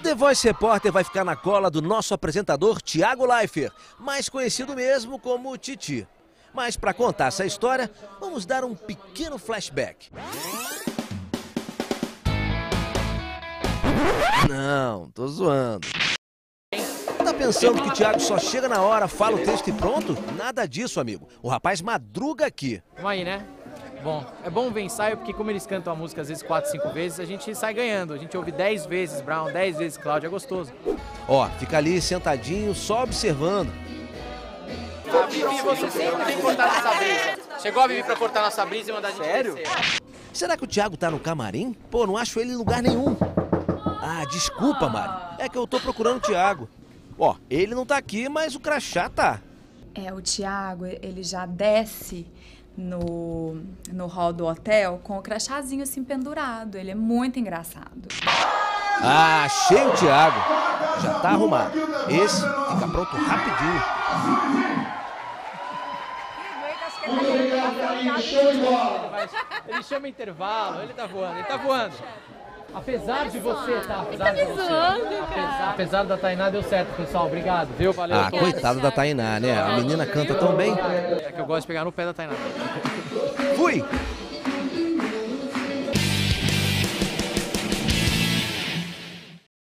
The Voice Repórter vai ficar na cola do nosso apresentador Thiago Leifert, mais conhecido mesmo como Titi. Mas para contar essa história, vamos dar um pequeno flashback. Não, tô zoando. Tá pensando que o Thiago só chega na hora, fala o texto e pronto? Nada disso, amigo. O rapaz madruga aqui. Vamos aí, né? Bom, é bom ver ensaio porque como eles cantam a música às vezes 4, 5 vezes, a gente sai ganhando. A gente ouve 10 vezes Brown, 10 vezes Cláudia, é gostoso. Ó, fica ali sentadinho, só observando. A Vivi, você sempre vem cortar nossa brisa. Chegou a Vivi pra cortar nossa brisa e mandar a gente descer. Será que o Thiago tá no camarim? Pô, não acho ele em lugar nenhum. Ah, desculpa, Mari. É que eu tô procurando o Thiago. Ó, ele não tá aqui, mas o crachá tá. O Thiago, ele já desce no hall do hotel com o crachazinho assim pendurado. Ele é muito engraçado. Ah, achei o Thiago. Já tá arrumado. Esse fica pronto rapidinho. Ele chama intervalo, ele tá voando. Apesar de você, tá? Apesar de você. Apesar da Tainá, deu certo, pessoal. Obrigado, viu? Valeu. Ah, coitada da Tainá, né? A menina canta tão bem. É que eu gosto de pegar no pé da Tainá. Fui!